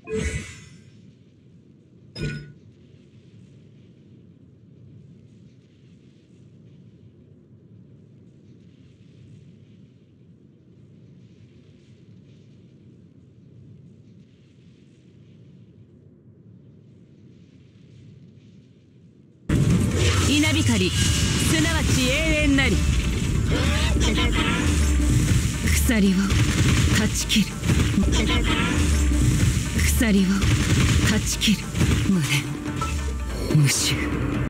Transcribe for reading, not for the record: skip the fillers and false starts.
稲光すなわち永遠なり。鎖を断ち切る。鎖を断ち切る。無念無臭。